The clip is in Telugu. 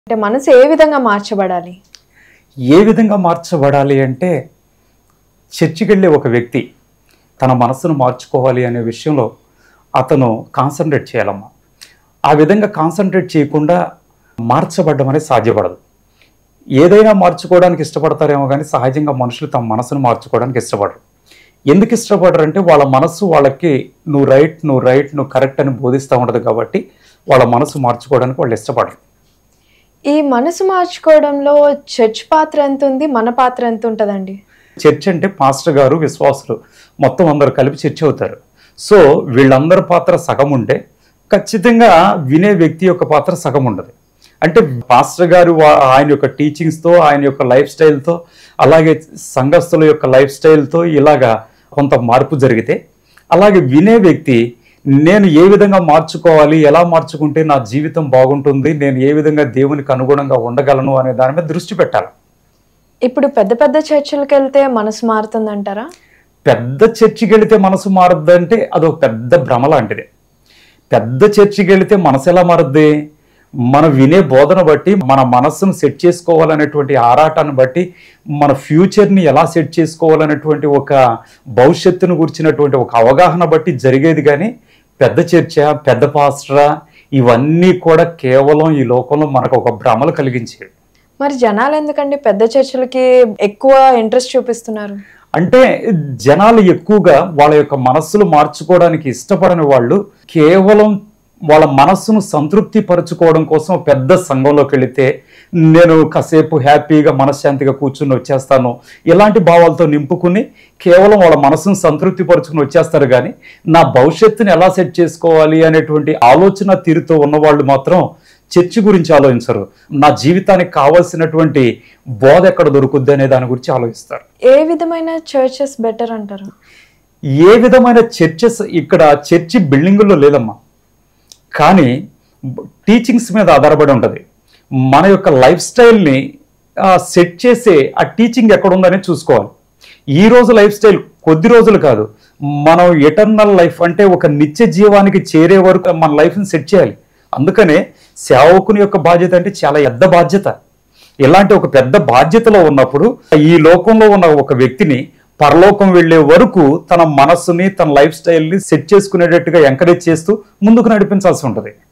అంటే మనసు ఏ విధంగా మార్చబడాలి? ఏ విధంగా మార్చబడాలి అంటే, చర్చికెళ్ళే ఒక వ్యక్తి తన మనస్సును మార్చుకోవాలి అనే విషయంలో అతను కాన్సంట్రేట్ చేయాలమ్మా. ఆ విధంగా కాన్సంట్రేట్ చేయకుండా మార్చబడ్డం అనేది సాధ్యపడదు. ఏదైనా మార్చుకోవడానికి ఇష్టపడతారేమో కానీ సహజంగా మనుషులు తమ మనసును మార్చుకోవడానికి ఇష్టపడరు. ఎందుకు ఇష్టపడరు అంటే వాళ్ళ మనస్సు వాళ్ళకి నువ్వు రైట్, నువ్వు రైట్, నువ్వు కరెక్ట్ అని బోధిస్తూ ఉండదు కాబట్టి వాళ్ళ మనసు మార్చుకోవడానికి వాళ్ళు ఇష్టపడరు. ఈ మనసు మార్చుకోవడంలో చర్చ్ పాత్ర ఎంత ఉంది? మన పాత్ర ఎంత ఉంటుందండి? చర్చ్ అంటే పాస్టర్ గారు, విశ్వాసులు మొత్తం అందరూ కలిపి చర్చ్ అవుతారు. సో వీళ్ళందరి పాత్ర సగం ఉంటే ఖచ్చితంగా వినే వ్యక్తి యొక్క పాత్ర సగం ఉండదు. అంటే పాస్టర్ గారు ఆయన యొక్క టీచింగ్స్తో, ఆయన యొక్క లైఫ్ స్టైల్తో, అలాగే సంఘస్థుల యొక్క లైఫ్ స్టైల్తో ఇలాగా కొంత మార్పు జరిగితే, అలాగే వినే వ్యక్తి నేను ఏ విధంగా మార్చుకోవాలి, ఎలా మార్చుకుంటే నా జీవితం బాగుంటుంది, నేను ఏ విధంగా దేవునికి అనుగుణంగా ఉండగలను అనే దాని మీద దృష్టి పెట్టాలి. ఇప్పుడు పెద్ద పెద్ద చర్చిలకు వెళ్తే మనసు మారుతుందంటారా? పెద్ద చర్చికి వెళితే మనసు మారుద్దంటే అదొక పెద్ద భ్రమ లాంటిది. పెద్ద చర్చికి వెళితే మనసు ఎలా మారుద్ది? మనం వినే బోధన బట్టి, మన మనస్సును సెట్ చేసుకోవాలనేటువంటి ఆరాటాన్ని బట్టి, మన ఫ్యూచర్ని ఎలా సెట్ చేసుకోవాలనేటువంటి ఒక భవిష్యత్తును గురించినటువంటి ఒక అవగాహన బట్టి జరిగేది. కానీ పెద్ద చర్చ, పెద్ద పాస్టరా, ఇవన్నీ కూడా కేవలం ఈ లోకంలో మనకు ఒక భ్రమలు కలిగించేవి. మరి జనాలు ఎందుకండి పెద్ద చర్చిలకి ఎక్కువ ఇంట్రెస్ట్ చూపిస్తున్నారు? అంటే జనాలు ఎక్కువగా వాళ్ళ యొక్క మనస్సులు మార్చుకోవడానికి ఇష్టపడని వాళ్ళు కేవలం వాళ్ళ మనస్సును సంతృప్తి పరుచుకోవడం కోసం పెద్ద సంఘంలోకి వెళితే నేను కాసేపు హ్యాపీగా మనశ్శాంతిగా కూర్చుని వచ్చేస్తాను, ఇలాంటి భావాలతో నింపుకుని కేవలం వాళ్ళ మనస్సును సంతృప్తి పరుచుకుని వచ్చేస్తారు. కానీ నా భవిష్యత్తుని ఎలా సెట్ చేసుకోవాలి అనేటువంటి ఆలోచన తీరుతో ఉన్నవాళ్ళు మాత్రం చర్చి గురించి ఆలోచించరు. నా జీవితానికి కావాల్సినటువంటి బోధ ఎక్కడ దొరుకుద్ది అనే దాని గురించి ఆలోచిస్తారు. ఏ విధమైన చర్చెస్ బెటర్ అంటారు? ఏ విధమైన చర్చెస్ ఇక్కడ చర్చి బిల్డింగుల్లో లేదమ్మా, కానీ టీచింగ్స్ మీద ఆధారపడి ఉంటుంది. మన యొక్క లైఫ్ స్టైల్ని సెట్ చేసే ఆ టీచింగ్ ఎక్కడ ఉందని చూసుకోవాలి. ఈ రోజు లైఫ్ స్టైల్ కొద్ది రోజులు కాదు, మనం ఎటర్నల్ లైఫ్ అంటే ఒక నిత్య జీవానికి చేరే వరకు మన లైఫ్ని సెట్ చేయాలి. అందుకనే సేవకుని యొక్క బాధ్యత అంటే చాలా పెద్ద బాధ్యత. ఇలాంటి ఒక పెద్ద బాధ్యతలో ఉన్నప్పుడు ఈ లోకంలో ఉన్న ఒక వ్యక్తిని పరలోకం వెళ్లే వరకు తన మనస్సుని, తన లైఫ్ స్టైల్ని సెట్ చేసుకునేటట్టుగా ఎంకరేజ్ చేస్తూ ముందుకు నడిపించాల్సి ఉంటుంది.